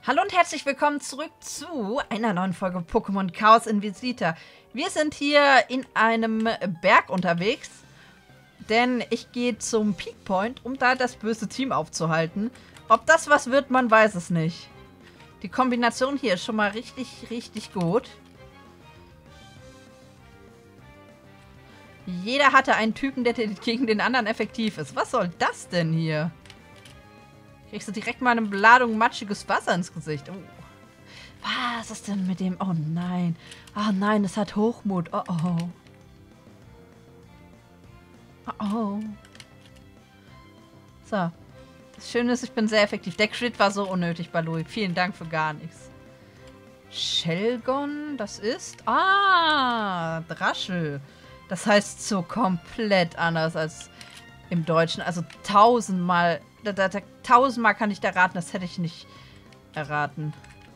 Hallo und herzlich willkommen zurück zu einer neuen Folge Pokémon Chaos in Visita. Wir sind hier in einem Berg unterwegs, denn ich gehe zum Peak Point, um da das böse Team aufzuhalten. Ob das was wird, man weiß es nicht. Die Kombination hier ist schon mal richtig gut. Jeder hatte einen Typen, der gegen den anderen effektiv ist. Was soll das denn hier? Kriegst du direkt mal eine Ladung matschiges Wasser ins Gesicht. Oh. Was ist denn mit dem? Oh nein. Oh nein, es hat Hochmut. Oh oh. Oh oh. So. Das Schöne ist, ich bin sehr effektiv. Der Crit war so unnötig bei Louis. Vielen Dank für gar nichts. Shelgon, das ist... Ah, Draschel. Das heißt so komplett anders als im Deutschen. Also tausendmal... Tausendmal kann ich da raten, das hätte ich nicht erraten.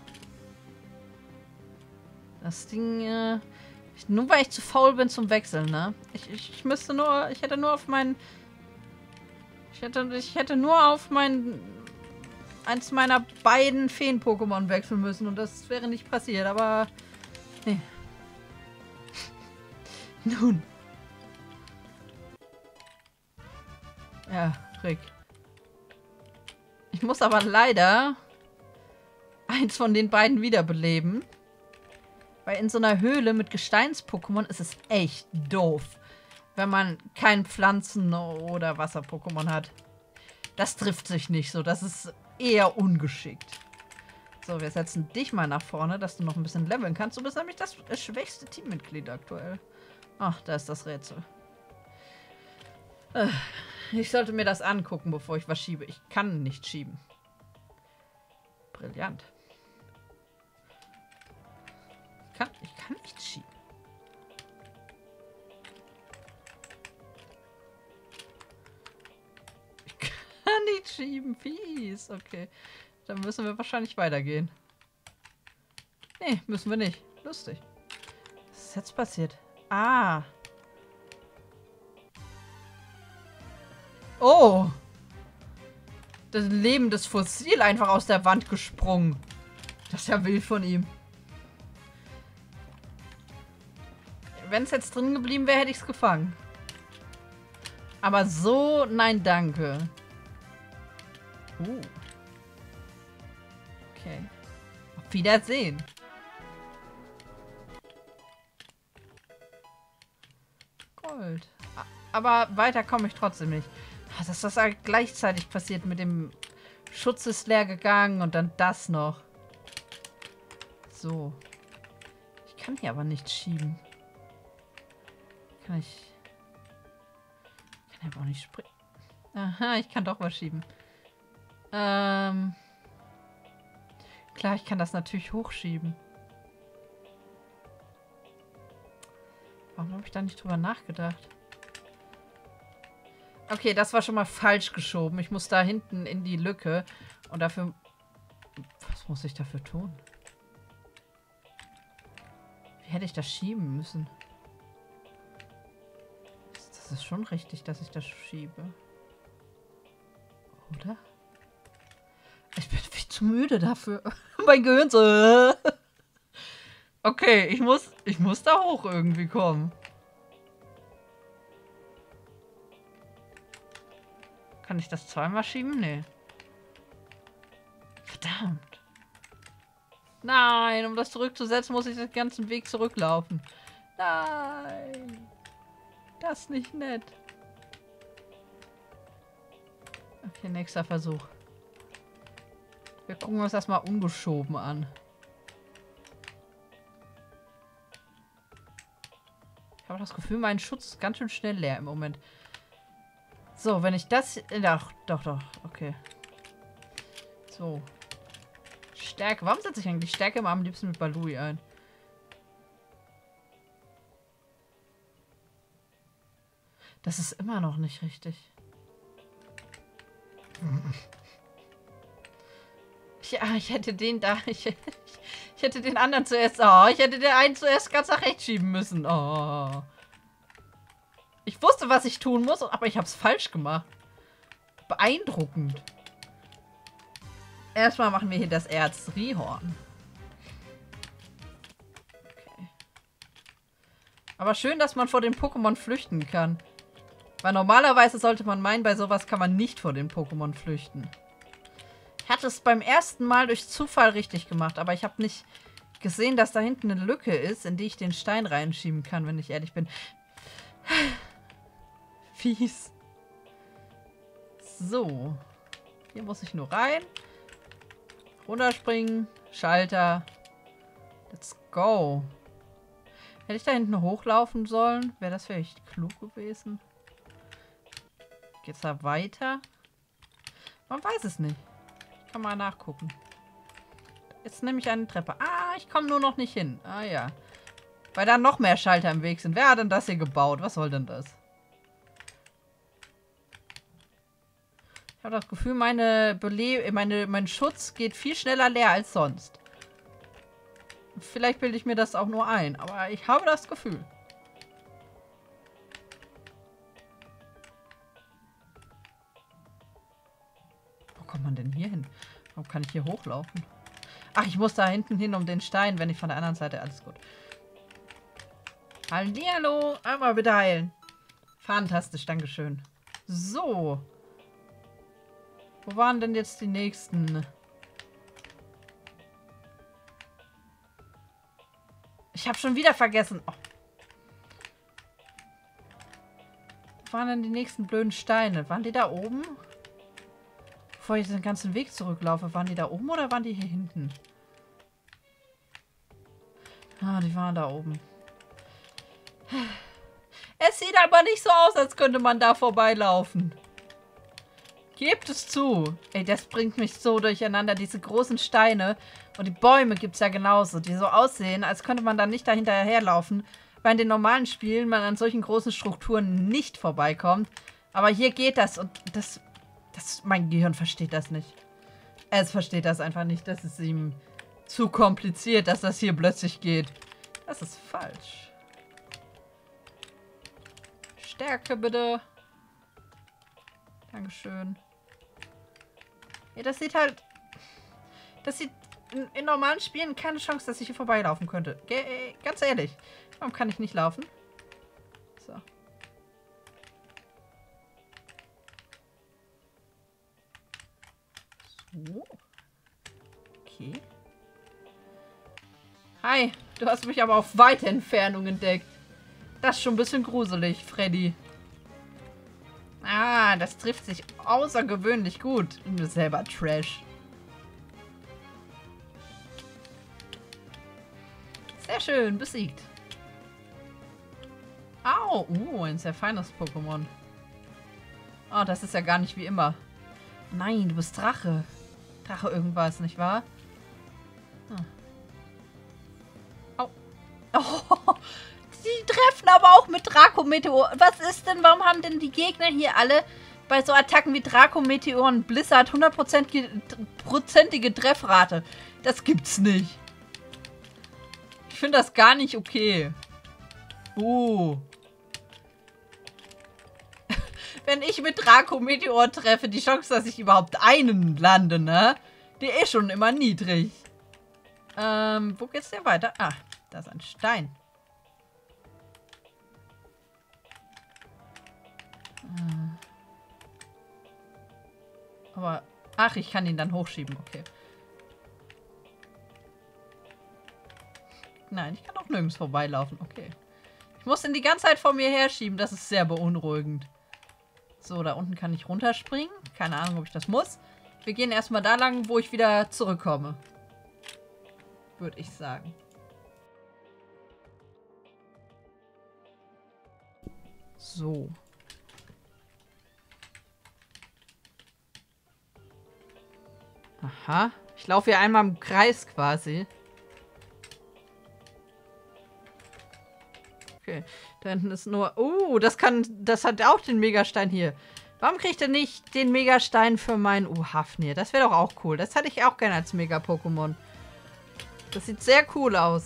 Das Ding, nur weil ich zu faul bin zum Wechseln, ne? Ich müsste nur, ich hätte nur auf meinen, ich hätte nur auf eins meiner beiden Feen-Pokémon wechseln müssen und das wäre nicht passiert, aber, nee. Nun. Ja, Rick. Ich muss aber leider eins von den beiden wiederbeleben. Weil in so einer Höhle mit Gesteins-Pokémon ist es echt doof, wenn man kein Pflanzen- oder Wasser-Pokémon hat. Das trifft sich nicht so. Das ist eher ungeschickt. So, wir setzen dich mal nach vorne, dass du noch ein bisschen leveln kannst. Du bist nämlich das schwächste Teammitglied aktuell. Ach, da ist das Rätsel. Ich sollte mir das angucken, bevor ich was schiebe. Ich kann nicht schieben. Brillant. Ich kann nicht schieben. Ich kann nicht schieben. Fies. Okay. Dann müssen wir wahrscheinlich weitergehen. Nee, müssen wir nicht. Lustig. Was ist jetzt passiert? Ah. Oh. Das lebendes Fossil einfach aus der Wand gesprungen. Das ist ja wild von ihm. Wenn es jetzt drin geblieben wäre, hätte ich es gefangen. Aber so, nein, danke. Okay. Auf Wiedersehen. Gold. Aber weiter komme ich trotzdem nicht. Dass das halt gleichzeitig passiert mit dem Schutz ist leer gegangen und dann das noch. So. Ich kann hier aber nicht schieben. Kann aber auch nicht springen. Aha, ich kann doch was schieben. Klar, ich kann das natürlich hochschieben. Warum habe ich da nicht drüber nachgedacht? Okay, das war schon mal falsch geschoben. Ich muss da hinten in die Lücke. Und dafür... Was muss ich dafür tun? Wie hätte ich das schieben müssen? Das ist schon richtig, dass ich das schiebe. Oder? Ich bin viel zu müde dafür. Mein Gehirn so... Okay, ich muss da hoch irgendwie kommen. Kann ich das zweimal schieben? Nee. Verdammt. Nein, um das zurückzusetzen, muss ich den ganzen Weg zurücklaufen. Nein. Das ist nicht nett. Okay, nächster Versuch. Wir gucken uns das mal ungeschoben an. Ich habe das Gefühl, mein Schutz ist ganz schön schnell leer im Moment. So, wenn ich das... Doch. Okay. So. Stärke. Warum setze ich eigentlich Stärke immer am liebsten mit Balui ein? Das ist immer noch nicht richtig. Ich hätte den da... Ich hätte den anderen zuerst... Oh, ich hätte den einen zuerst ganz nach rechts schieben müssen. Oh. Ich wusste, was ich tun muss, aber ich habe es falsch gemacht. Beeindruckend. Erstmal machen wir hier das Erz Rihorn. Okay. Aber schön, dass man vor den Pokémon flüchten kann. Weil normalerweise sollte man meinen, bei sowas kann man nicht vor den Pokémon flüchten. Ich hatte es beim ersten Mal durch Zufall richtig gemacht, aber ich habe nicht gesehen, dass da hinten eine Lücke ist, in die ich den Stein reinschieben kann, wenn ich ehrlich bin. Fies. So. Hier muss ich nur rein. Runterspringen. Schalter. Let's go. Hätte ich da hinten hochlaufen sollen? Wäre das vielleicht klug gewesen? Geht's da weiter? Man weiß es nicht. Ich kann mal nachgucken. Jetzt nehme ich eine Treppe. Ah, ich komme nur noch nicht hin. Ah ja. Weil da noch mehr Schalter im Weg sind. Wer hat denn das hier gebaut? Was soll denn das? Ich habe das Gefühl, mein Schutz geht viel schneller leer als sonst. Vielleicht bilde ich mir das auch nur ein, aber ich habe das Gefühl. Wo kommt man denn hier hin? Warum kann ich hier hochlaufen? Ach, ich muss da hinten hin um den Stein, wenn ich von der anderen Seite... Alles gut. Hallihallo. Einmal bitte heilen. Fantastisch, dankeschön. So. Wo waren denn jetzt die nächsten? Ich habe schon wieder vergessen. Oh. Wo waren denn die nächsten blöden Steine? Waren die da oben? Bevor ich den ganzen Weg zurücklaufe, waren die da oben oder waren die hier hinten? Ah, die waren da oben. Es sieht aber nicht so aus, als könnte man da vorbeilaufen. Gebt es zu. Ey, das bringt mich so durcheinander. Diese großen Steine und die Bäume gibt es ja genauso, die so aussehen, als könnte man da nicht dahinterherlaufen, weil in den normalen Spielen man an solchen großen Strukturen nicht vorbeikommt. Aber hier geht das und mein Gehirn versteht das nicht. Es versteht das einfach nicht. Das ist ihm zu kompliziert, dass das hier plötzlich geht. Das ist falsch. Stärke bitte. Dankeschön. Ja, das sieht halt... Das sieht in normalen Spielen keine Chance, dass ich hier vorbeilaufen könnte. Ganz ehrlich. Warum kann ich nicht laufen? So. So. Okay. Hi. Du hast mich aber auf weite Entfernung entdeckt. Das ist schon ein bisschen gruselig, Freddy. Ah, das trifft sich außergewöhnlich gut. Du selber Trash. Sehr schön, besiegt. Au, ein sehr feines Pokémon. Oh, das ist ja gar nicht wie immer. Nein, du bist Drache. Drache irgendwas, nicht wahr? Hm. Au. Oh, die treffen aber auch mit Draco-Meteor. Was ist denn, warum haben denn die Gegner hier alle bei so Attacken wie Draco-Meteor und Blizzard 100%ige Treffrate? Das gibt's nicht. Ich finde das gar nicht okay. Wenn ich mit Draco-Meteor treffe, die Chance, dass ich überhaupt einen lande, ne? Die ist schon immer niedrig. Wo geht's denn weiter? Ah, da ist ein Stein. Aber, ach, ich kann ihn dann hochschieben, okay. Nein, ich kann auch nirgends vorbeilaufen, okay. Ich muss ihn die ganze Zeit vor mir herschieben, das ist sehr beunruhigend. So, da unten kann ich runterspringen. Keine Ahnung, ob ich das muss. Wir gehen erstmal da lang, wo ich wieder zurückkomme. Würde ich sagen. So. Aha. Ich laufe hier einmal im Kreis quasi. Okay. Da hinten ist nur... das hat auch den Megastein hier. Warum kriegt er nicht den Megastein für meinen Hafnir? Das wäre doch auch cool. Das hätte ich auch gerne als Mega-Pokémon. Das sieht sehr cool aus.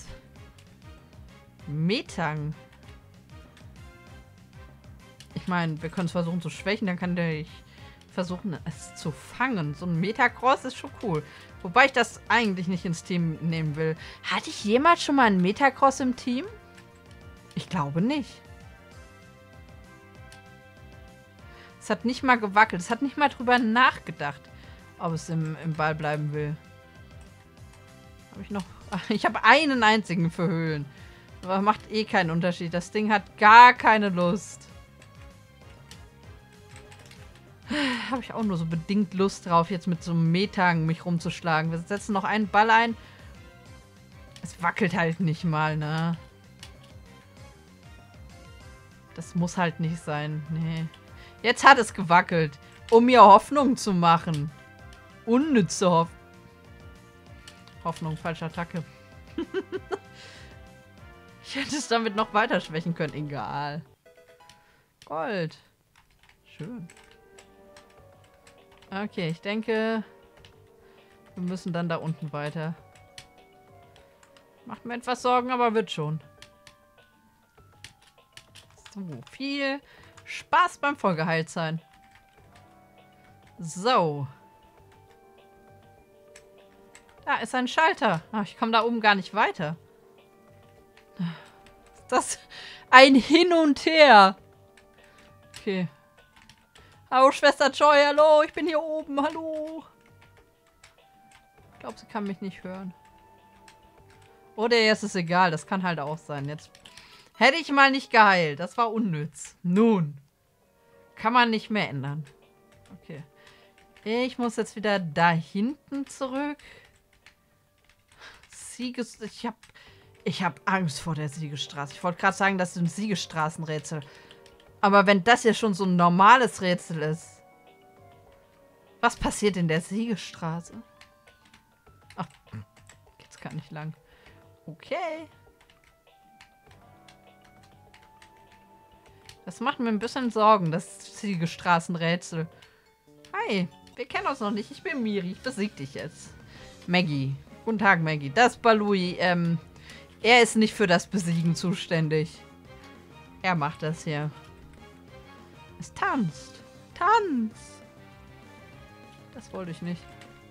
Metang. Ich meine, wir können es versuchen zu schwächen. Dann kann der versuchen, es zu fangen. So ein Metacross ist schon cool. Wobei ich das eigentlich nicht ins Team nehmen will. Hatte ich jemals schon mal einen Metacross im Team? Ich glaube nicht. Es hat nicht mal gewackelt. Es hat nicht mal drüber nachgedacht, ob es im Ball bleiben will. Habe ich noch... Ach, ich habe einen einzigen für Höhlen. Aber macht eh keinen Unterschied. Das Ding hat gar keine Lust. Habe ich auch nur so bedingt Lust drauf, jetzt mit so einem Metang mich rumzuschlagen. Wir setzen noch einen Ball ein. Es wackelt halt nicht mal, ne? Das muss halt nicht sein. Nee. Jetzt hat es gewackelt, um mir Hoffnung zu machen. Unnütze Hoffnung, falsche Attacke. Ich hätte es damit noch weiter schwächen können. Egal. Gold. Schön. Okay, ich denke, wir müssen dann da unten weiter. Macht mir etwas Sorgen, aber wird schon. So, viel Spaß beim Vollgeheiltsein. So. Da ist ein Schalter. Ach, ich komme da oben gar nicht weiter. Ist das ein Hin und Her? Okay. Hallo, Schwester Joy, hallo, ich bin hier oben, hallo. Ich glaube, sie kann mich nicht hören. Oder jetzt ist es egal, das kann halt auch sein. Jetzt hätte ich mal nicht geheilt, das war unnütz. Nun, kann man nicht mehr ändern. Okay. Ich muss jetzt wieder da hinten zurück. Ich hab Angst vor der Siegesstraße. Ich wollte gerade sagen, das sind Siegesstraßenrätsel. Aber wenn das ja schon so ein normales Rätsel ist. Was passiert in der Siegesstraße? Ach, jetzt kann ich lang. Okay. Das macht mir ein bisschen Sorgen, das Siegesstraßenrätsel. Hi, wir kennen uns noch nicht. Ich bin Miri. Ich besieg dich jetzt. Maggie. Guten Tag, Maggie. Das ist Balui. Er ist nicht für das Besiegen zuständig. Er macht das hier. Es tanzt. Tanz. Das wollte ich nicht.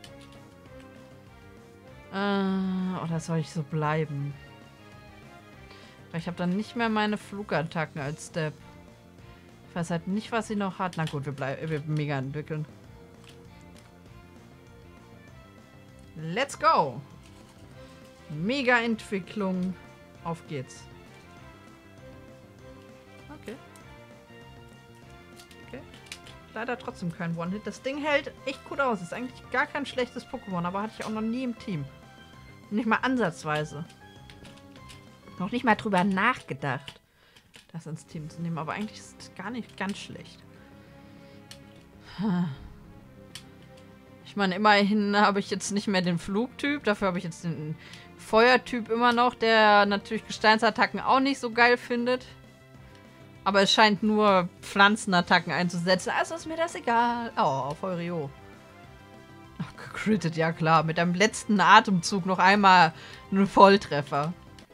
Oder soll ich so bleiben? Weil ich habe dann nicht mehr meine Flugattacken als Step. Ich weiß halt nicht, was sie noch hat. Na gut, wir mega entwickeln. Let's go. Mega Entwicklung. Auf geht's. Okay. Leider trotzdem kein One-Hit. Das Ding hält echt gut aus. Ist eigentlich gar kein schlechtes Pokémon, aber hatte ich auch noch nie im Team. Nicht mal ansatzweise. Noch nicht mal drüber nachgedacht, das ins Team zu nehmen. Aber eigentlich ist es gar nicht ganz schlecht. Ich meine, immerhin habe ich jetzt nicht mehr den Flugtyp. Dafür habe ich jetzt den Feuertyp immer noch, der natürlich Gesteinsattacken auch nicht so geil findet. Aber es scheint nur Pflanzenattacken einzusetzen. Also ist mir das egal. Oh, Feurio. Ach, gecrittet, ja klar. Mit einem letzten Atemzug noch einmal einen Volltreffer.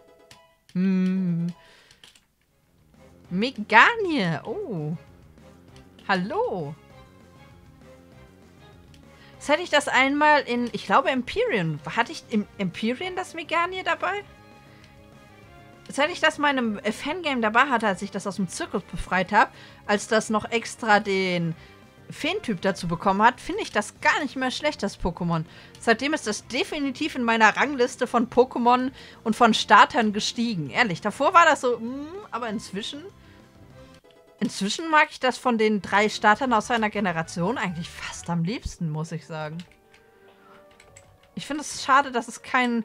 Meganie. Oh. Hallo. Jetzt hatte ich das einmal in, ich glaube, Empyrean. Hatte ich im Empyrean das Meganie dabei? Seit ich das mal in einem Fangame dabei hatte, als ich das aus dem Zirkus befreit habe, als das noch extra den Feentyp dazu bekommen hat, finde ich das gar nicht mehr schlecht, das Pokémon. Seitdem ist das definitiv in meiner Rangliste von Pokémon und von Startern gestiegen. Ehrlich, davor war das so, aber inzwischen mag ich das von den 3 Startern aus seiner Generation eigentlich fast am liebsten, muss ich sagen. Ich finde es schade, dass es kein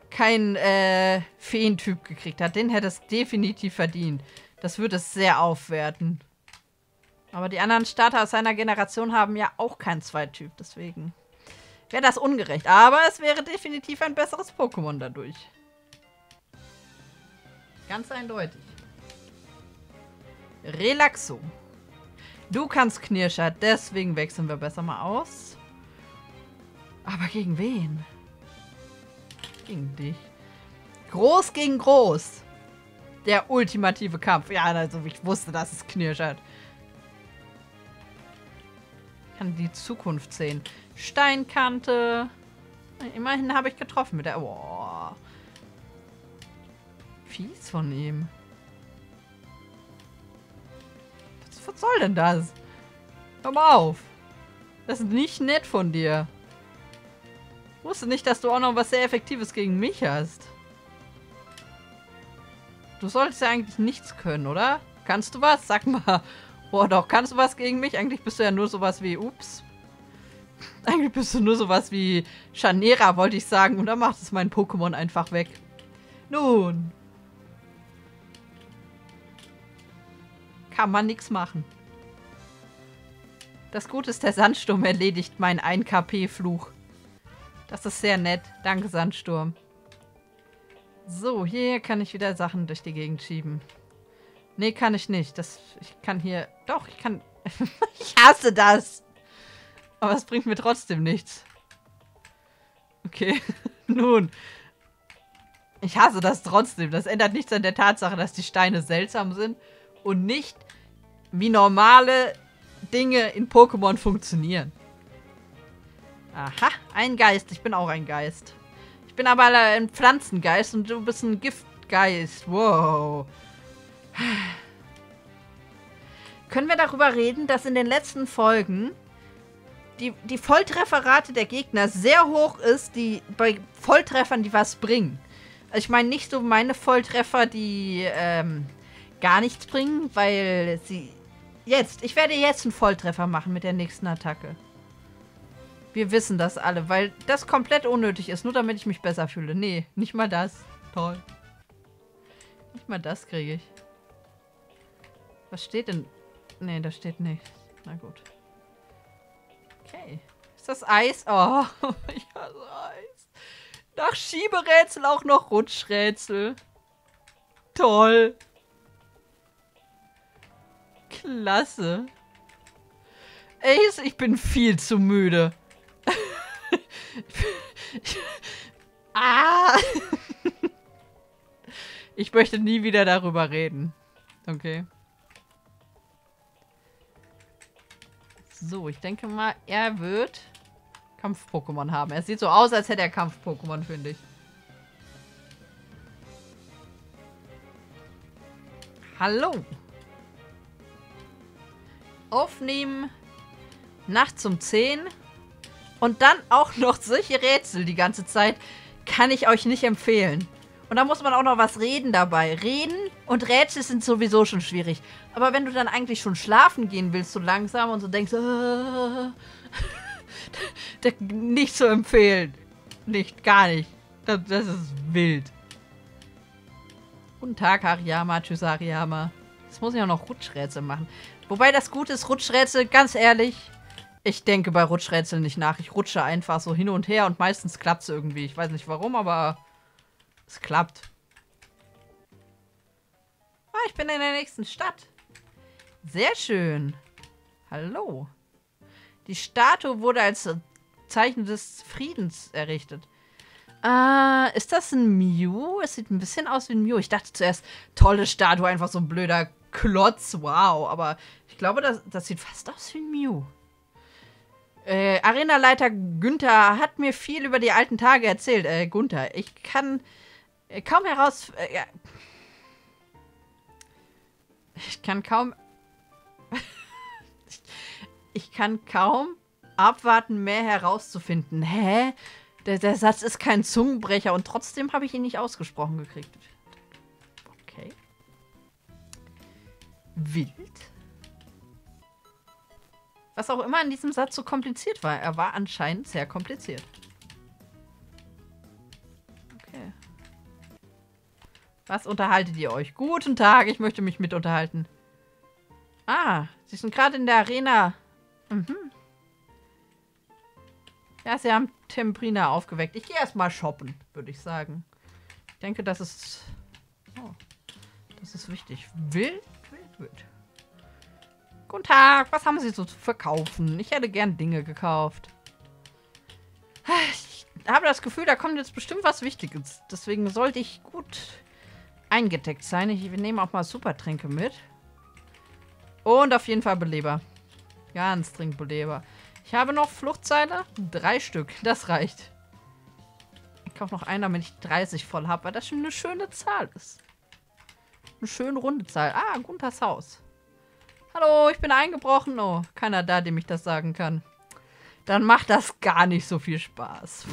Feentyp gekriegt hat. Den hätte es definitiv verdient. Das würde es sehr aufwerten. Aber die anderen Starter aus seiner Generation haben ja auch keinen Zweityp. Deswegen wäre das ungerecht. Aber es wäre definitiv ein besseres Pokémon dadurch. Ganz eindeutig. Relaxo. Du kannst Knirscher, deswegen wechseln wir besser mal aus. Aber gegen wen? Gegen dich. Groß gegen groß. Der ultimative Kampf. Ja, also ich wusste, dass es Knirschert. Ich kann die Zukunft sehen. Steinkante. Immerhin habe ich getroffen mit der... Boah. Fies von ihm. Was soll denn das? Hör mal auf. Das ist nicht nett von dir. Ich wusste nicht, dass du auch noch was sehr Effektives gegen mich hast. Du solltest ja eigentlich nichts können, oder? Kannst du was? Sag mal. Boah, doch. Kannst du was gegen mich? Eigentlich bist du ja nur sowas wie... Ups. Eigentlich bist du nur sowas wie Chanera, wollte ich sagen. Und dann macht es mein Pokémon einfach weg. Nun. Kann man nichts machen. Das Gute ist, der Sandsturm erledigt meinen 1-KP-Fluch. Das ist sehr nett. Danke, Sandsturm. So, hier kann ich wieder Sachen durch die Gegend schieben. Nee, kann ich nicht. Ich kann hier... Doch, ich kann... Ich hasse das! Aber es bringt mir trotzdem nichts. Okay, nun. Ich hasse das trotzdem. Das ändert nichts an der Tatsache, dass die Steine seltsam sind und nicht wie normale Dinge in Pokémon funktionieren. Aha, ein Geist. Ich bin auch ein Geist. Ich bin aber ein Pflanzengeist und du bist ein Giftgeist. Wow. Können wir darüber reden, dass in den letzten Folgen die Volltrefferrate der Gegner sehr hoch ist, die bei Volltreffern, die was bringen. Also ich meine nicht so meine Volltreffer, die gar nichts bringen, weil sie... Ich werde jetzt einen Volltreffer machen mit der nächsten Attacke. Wir wissen das alle, weil das komplett unnötig ist, nur damit ich mich besser fühle. Nee, nicht mal das. Toll. Nicht mal das kriege ich. Was steht denn? Nee, da steht nichts. Na gut. Okay. Ist das Eis? Oh, ich hasse Eis. Nach Schieberätsel auch noch Rutschrätsel. Toll. Klasse. Ace, ich bin viel zu müde. Ich möchte nie wieder darüber reden. Okay. So, ich denke mal, er wird Kampf-Pokémon haben. Er sieht so aus, als hätte er Kampf-Pokémon, finde ich. Hallo. Aufnehmen. Nachts um 10. Und dann auch noch solche Rätsel die ganze Zeit. Kann ich euch nicht empfehlen. Und da muss man auch noch was reden dabei. Reden und Rätsel sind sowieso schon schwierig. Aber wenn du dann eigentlich schon schlafen gehen willst, so langsam und so denkst, nicht zu empfehlen. Nicht, gar nicht. Das ist wild. Guten Tag, Hariyama. Tschüss, Hariyama. Jetzt muss ich auch noch Rutschrätsel machen. Wobei das Gute ist, Rutschrätsel, ganz ehrlich, ich denke bei Rutschrätseln nicht nach. Ich rutsche einfach so hin und her und meistens klappt es irgendwie. Ich weiß nicht warum, aber es klappt. Ah, ich bin in der nächsten Stadt. Sehr schön. Hallo. Die Statue wurde als Zeichen des Friedens errichtet. Ist das ein Mew? Es sieht ein bisschen aus wie ein Mew. Ich dachte zuerst, tolle Statue, einfach so ein blöder Klotz. Wow. Aber ich glaube, das sieht fast aus wie ein Mew. Arenaleiter Günther hat mir viel über die alten Tage erzählt. Gunther, ich kann kaum Ich kann kaum abwarten, mehr herauszufinden. Hä? Der Satz ist kein Zungenbrecher und trotzdem habe ich ihn nicht ausgesprochen gekriegt. Okay. Wild. Was auch immer an diesem Satz so kompliziert war. Er war anscheinend sehr kompliziert. Okay. Was unterhaltet ihr euch? Guten Tag, ich möchte mich mit unterhalten. Ah, Sie sind gerade in der Arena. Mhm. Ja, Sie haben Temprina aufgeweckt. Ich gehe erstmal shoppen, würde ich sagen. Ich denke, das ist... Oh, das ist wichtig. Wild. Guten Tag, was haben Sie so zu verkaufen? Ich hätte gern Dinge gekauft. Ich habe das Gefühl, da kommt jetzt bestimmt was Wichtiges. Deswegen sollte ich gut eingedeckt sein. Ich nehme auch mal Supertränke mit. Und auf jeden Fall Beleber. Ganz dringend Beleber. Ich habe noch Fluchtseile. 3 Stück. Das reicht. Ich kaufe noch einen, damit ich 30 voll habe, weil das schon eine schöne Zahl ist. Eine schöne runde Zahl. Ah, Gunthers Haus. Hallo, ich bin eingebrochen. Oh, keiner da, dem ich das sagen kann. Dann macht das gar nicht so viel Spaß.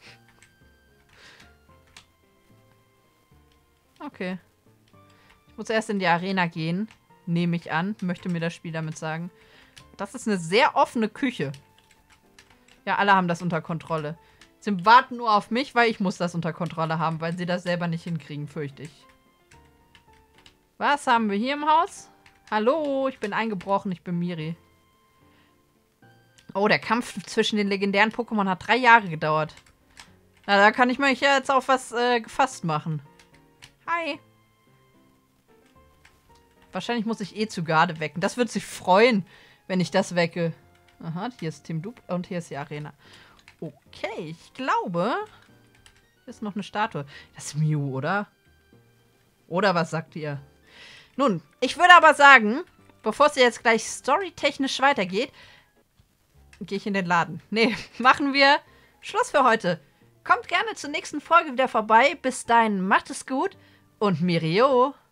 Okay. Ich muss erst in die Arena gehen. Nehme ich an. Möchte mir das Spiel damit sagen. Das ist eine sehr offene Küche. Ja, alle haben das unter Kontrolle. Sie warten nur auf mich, weil ich muss das unter Kontrolle haben, weil sie das selber nicht hinkriegen, fürchte ich. Was haben wir hier im Haus? Hallo, ich bin eingebrochen, ich bin Miri. Oh, der Kampf zwischen den legendären Pokémon hat 3 Jahre gedauert. Na, da kann ich mich ja jetzt auf was gefasst machen. Hi. Wahrscheinlich muss ich zu Garde wecken. Das wird sich freuen, wenn ich das wecke. Aha, hier ist Team Dup und hier ist die Arena. Okay, ich glaube, hier ist noch eine Statue. Das ist Mew, oder? Oder was sagt ihr? Nun, ich würde aber sagen, bevor es jetzt gleich storytechnisch weitergeht, gehe ich in den Laden. Nee, machen wir Schluss für heute. Kommt gerne zur nächsten Folge wieder vorbei. Bis dahin, macht es gut und Mirio.